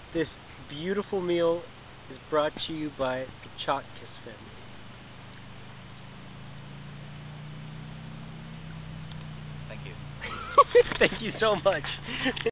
This beautiful meal is brought to you by the Chotkiss family. Thank you. Thank you so much.